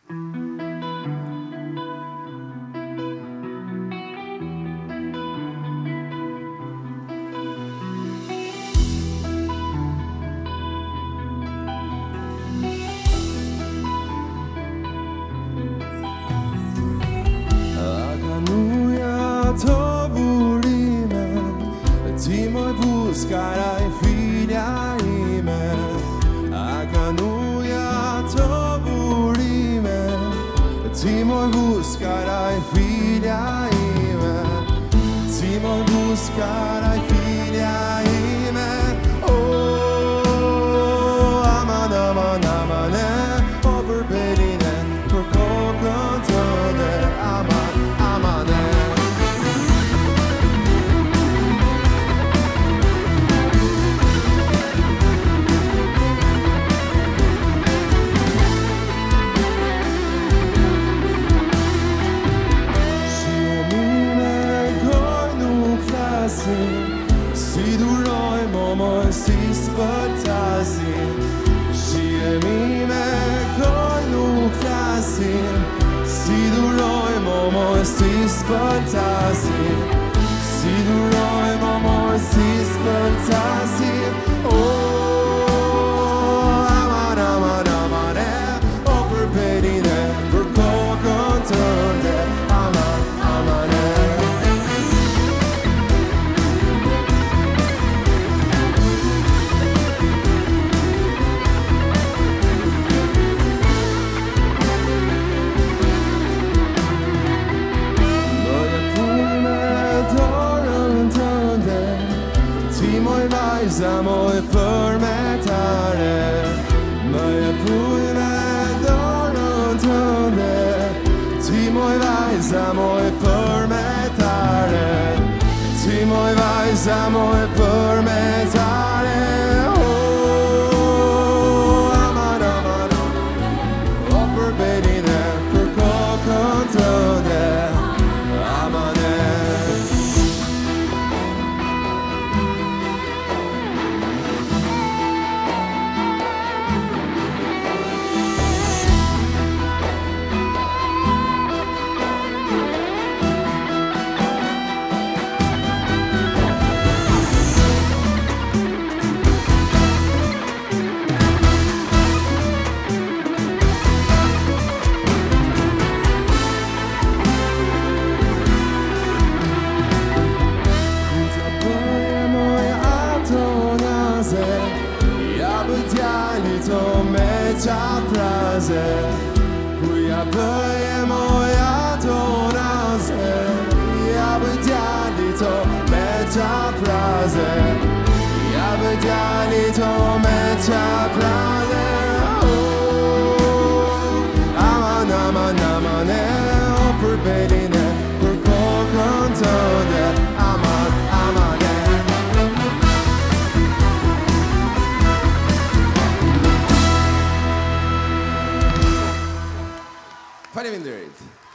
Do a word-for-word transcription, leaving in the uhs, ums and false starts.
Ti moj buscar ai filha ime, akanuja të burime. Ti moj buscar ai filha ime, ti moj buscar ai filha ime. Oh, aman, aman, aman e, o për beline, për kokën tënde, aman, aman e. Si duroj momoj si s'përtasin, shihemi me koj nuk flasin. Si duroj momoj si s'përtasin, si duroj momoj si s'përtasin. Oh, aman, aman, aman e, o për perine, për kokën tënde, aman, aman e. Ti moj vajza moj përmetare, më e puj me dorën tënde. Ti moj vajza moj përmetare, ti moj vajza moj përmetare. Oh, aman, aman, o për beline, për kokën tënde, aman e. To me qa praze, ku ja bëje moja donaze. Ja bë djali to me qa praze, ja bë djali to me qa praze. Oh, aman, aman, aman e, o për beline, për kokën tënde, aman, aman e. Faleminderit.